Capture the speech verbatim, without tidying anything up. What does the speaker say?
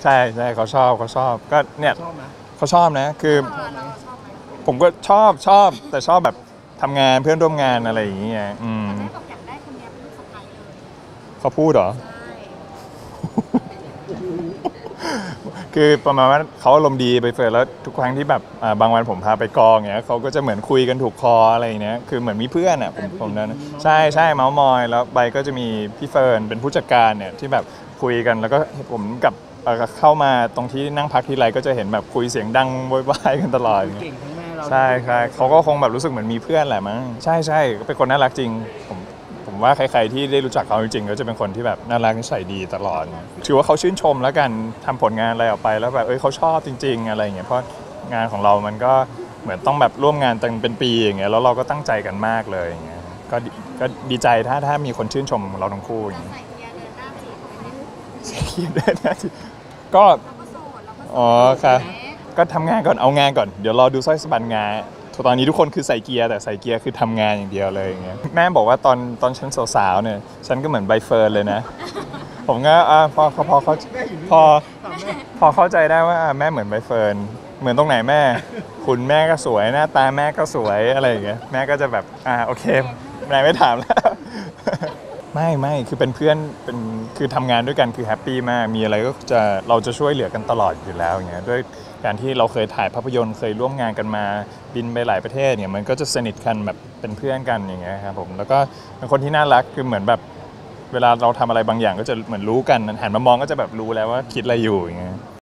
ช่ใช่เขาชอบเขาชอบก็เนี่ยเขาชอบนะคือผมก็ชอบชอบแต่ชอบแบบทำงานเพื่อนร่วมงานอะไรอย่างเงี้ยอืมบอกอยากได้คนนี้เป็นลูกสะใภ้เลยเขาพูดเหรอใช่คือประมาณว่าเขาอารมณ์ดีไปเฟิร์นแล้วทุกครั้งที่แบบบางวันผมพาไปกองเงี้ยเขาก็จะเหมือนคุยกันถูกคออะไรเนี้ยคือเหมือนมีเพื่อนอ่ะผมผมนั้นใช่ใช่เมาส์มอยแล้วใบก็จะมีพี่เฟิร์นเป็นผู้จัดการเนี่ยที่แบบคุยกันแล้วก็ผมกับเข้ามาตรงที่นั่งพักที่ไรก็จะเห็นแบบคุยเสียงดังโวยวายกันตลอดใช่ใช่เขาก็คงแบบรู้สึกเหมือนมีเพื่อนแหละมั้งใช่ใช่ก็เป็นคนน่ารักจริงผมผมว่าใครๆที่ได้รู้จักเขาจริงๆก็จะเป็นคนที่แบบน่ารักนิสัยดีตลอดถือว่าเขาชื่นชมแล้วกันทำผลงานอะไรออกไปแล้วแบบเอ้ยเขาชอบจริงๆอะไรอย่างเงี้ยเพราะงานของเรามันก็เหมือนต้องแบบร่วมงานตั้งเป็นปีอย่างเงี้ยแล้วเราก็ตั้งใจกันมากเลยอย่างเงี้ยก็ก็ดีใจถ้าถ้ามีคนชื่นชมเราทั้งคู่อย่างเงี้ยใส่เกียร์เดินหน้าจีบก็อ๋อค่ะก็ทำงานก่อนเอางานก่อนเดี๋ยวรอดูสร้อยสะบันงานตอนนี้ทุกคนคือใส่เกียร์แต่ใส่เกียร์คือทำงานอย่างเดียวเลยอย่างเงี้ยแม่บอกว่าตอนตอนฉันสาวๆเนี่ยฉันก็เหมือนใบเฟิร์นเลยนะผมก็อ่าพอพอพอเขาพอพอเข้าใจได้ว่าแม่เหมือนใบเฟิร์นเหมือนตรงไหนแม่คุณแม่ก็สวยหน้าตาแม่ก็สวยอะไรอย่างเงี้ยแม่ก็จะแบบอ่าโอเคแม่ไม่ถามแล้วไม่ไม่คือเป็นเพื่อนเป็นคือทำงานด้วยกันคือแฮปปี้มากมีอะไรก็จะเราจะช่วยเหลือกันตลอดอยู่แล้วอย่างเงี้ยด้วยการที่เราเคยถ่ายภาพยนตร์เคยร่วมงานกันมาบินไปหลายประเทศเนี่ยมันก็จะสนิทกันแบบเป็นเพื่อนกันอย่างเงี้ยครับผมแล้วก็เป็นคนที่น่ารักคือเหมือนแบบเวลาเราทำอะไรบางอย่างก็จะเหมือนรู้กันหันมามองก็จะแบบรู้แล้วว่าคิดอะไรอยู่อย่างเงี้ย